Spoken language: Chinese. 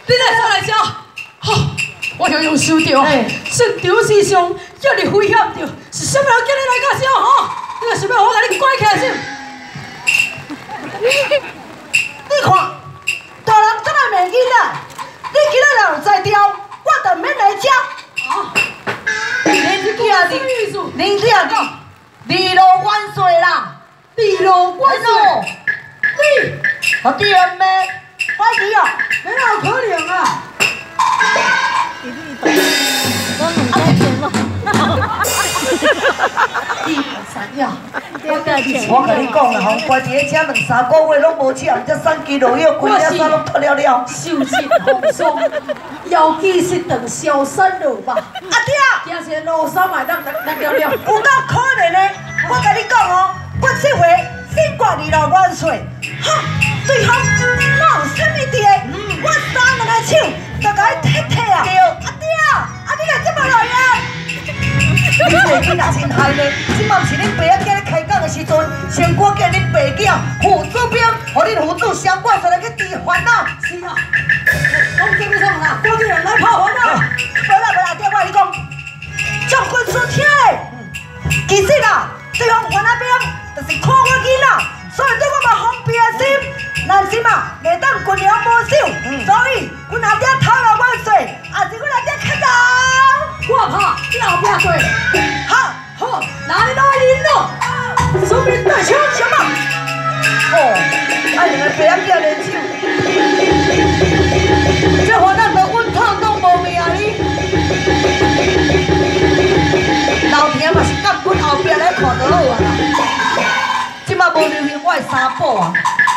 你来上来遮，好，我要用收着。现场时上叫你危险着，是什么人叫你来到遮吼？你若想要我甲你关起来先。 你看，大人怎来骂囡仔？你今仔若有才调，我就免来遮。 啊， 年纪啊，年纪啊，二路万岁啦！ 二路万岁！你， 我弟儿妹，快点哦！ 没有可能啊！ 我甲你讲啦吼，关伫咧遮2、3个月拢无吃，毋则3支落药，规只衫拢脱了了。 受尽风霜，尤其是等小三了吧？ 阿爹， 惊是路衫嘛当了了。 有够可怜的！我甲你讲哦，我这回新冠2路万岁，哈，对方哪有啥物事？我3个手就甲伊踢啊！阿爹，你若这么来啊？你这个囡仔真害呢！即嘛是恁爸仔今日开讲的时阵，先赶叫恁爸囝父子兵，互恁父子相关出来去治烦恼。 是啊，讲这么啥啦？赶紧人来泡烦恼。 无啦，爹，我甲你讲，将军所听的，其实啦，对方原来兵就是看我囡仔，所以对我嘛方便心。但是嘛，袂当军粮无守，所以阮阿爹头路万岁，也是阮阿爹较早。 我怕你后壁过。好，哪里来人咯？手边带枪什么？ 两个爸仔囝联手，这烦恼都阮透拢无命哩。老兄嘛是甲阮后壁来看就好啊啦。即马无留行我的衫布啊，